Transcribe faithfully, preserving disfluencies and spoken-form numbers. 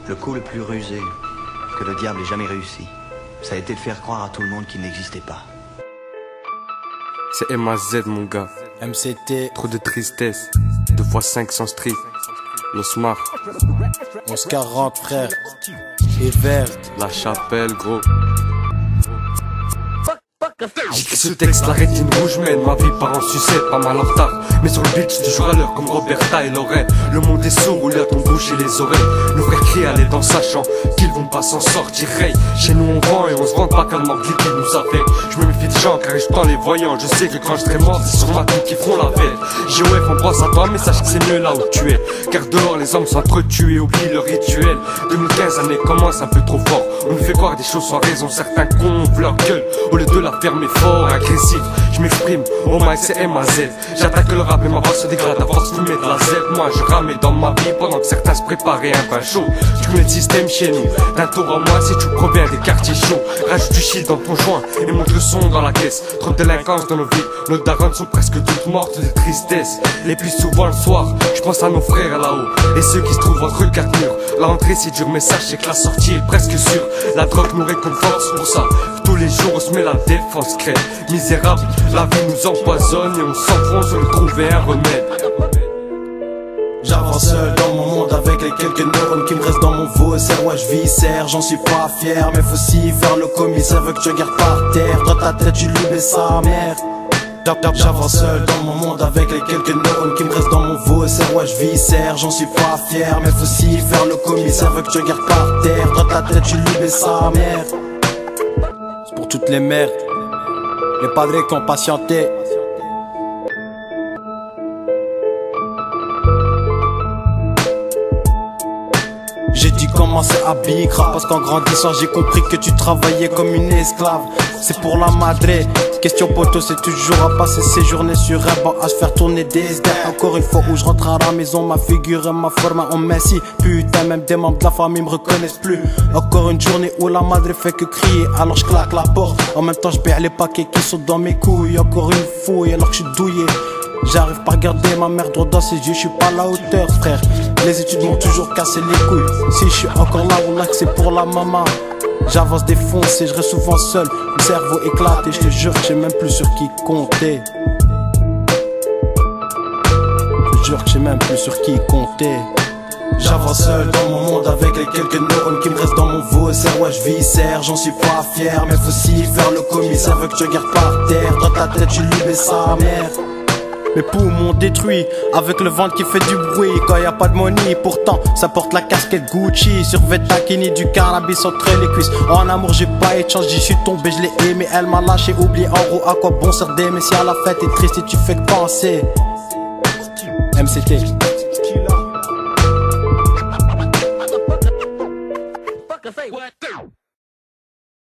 Le coup le plus rusé que le diable ait jamais réussi, ça a été de faire croire à tout le monde qu'il n'existait pas. C'est M A Z mon gars. M C T. Trop de tristesse. Deux fois cinq sans street. L'Osmar. onze quarante frère. Et vert. La Chapelle gros. J'écris ce texte, la rétine rouge mène ma vie part en sucette, pas mal en retard. Mais sur le beach, toujours à l'heure comme Roberta et Lorraine. Le monde est sourd, roule à ton bouche et les oreilles. Nos frères crient à l'aide en sachant qu'ils vont pas s'en sortir. Hey, chez nous on vend et on se vend pas car le manque qui nous affecte. Je me méfie des gens car je tends les voyants. Je sais que quand je serai mort, c'est sur ma tête qu'ils feront la fête. G O F on pense à toi mais sache que c'est mieux là où tu es. Car dehors les hommes s'entretuent et oublient le rituel. deux mille quinze année commence un peu trop fort. On nous fait croire des choses sans raison. Certains cons ouvrent leur gueule au lieu de la fermer fort, agressif. Je m'exprime, oh my c'est M A Z. J'attaque le rap et ma voix se dégrade à force de fumer de la Z. Moi je ramais dans ma vie pendant que certains se préparaient un pain chaud. Tu connais le système chez nous, d'un tour en moi si tu proviens des quartiers chauds. Rajoute du shit dans ton joint et monte le son dans la caisse. Trop de délinquance dans nos vies, nos darons sont presque toutes mortes de tristesse. Et puis souvent le soir, je pense à nos frères là-haut et ceux qui se trouvent entre quatre murs. La rentrée c'est dur mais sache c'est que la sortie est presque sûre. La drogue nous réconforte, c'est pour ça tous les jours on se met la défense crête. Misérable, la vie nous empoisonne et on s'enfonce pour trouver un remède. J'avance seul dans mon monde avec les quelques neurones qui me restent dans mon vaussaire. Ouais je viscère, j'en suis pas fier, mais faut s'y faire le commissaire veut que je garde par terre. Dans ta tête tu lui baisses sa mère. J'avance seul dans mon monde avec les quelques neurones qui me restent dans mon vaussaire. Ouais je viscère, j'en suis pas fier, mais faut s'y faire le commissaire veut que je garde par terre. Dans ta tête tu lui baisses sa mère. C'est pour toutes les mères, les padres qui ont patienté. J'ai dû commencer à bicra parce qu'en grandissant j'ai compris que tu travaillais comme une esclave. C'est pour la madre. Question poteau c'est toujours à passer ses journées sur un banc à se faire tourner des S D. Encore une fois où je rentre à la maison, ma figure et ma forme en Messi. Putain même des membres de la famille me reconnaissent plus. Encore une journée où la madre fait que crier, alors je claque la porte. En même temps je perds les paquets qui sont dans mes couilles. Encore une fouille alors que je suis douillé. J'arrive pas à regarder ma mère droit dans ses yeux, je suis pas à la hauteur frère. Les études m'ont toujours cassé les couilles. Si je suis encore là, on a que c'est pour la maman. J'avance défoncé, je reste souvent seul, le cerveau éclaté. Je te jure que j'ai même plus sur qui compter. Je te jure que j'ai même plus sur qui compter. J'avance seul dans mon monde avec les quelques neurones qui me restent dans mon vaussaire. Ouais je viscère, j'en suis pas fier, mais faut s'y faire le commissaire veut que je garde par terre. Dans ta tête tu lui baisses sa mère. Mes poumons détruits avec le ventre qui fait du bruit quand y a pas de money. Pourtant ça porte la casquette Gucci sur Vetakini, du cannabis entre les cuisses. En amour j'ai pas eu de chance, j'y suis tombé, je l'ai aimé, elle m'a lâché, oublié. En gros à quoi bon sert d'aimer si à la fête t'es triste et tu fais que penser. M C T.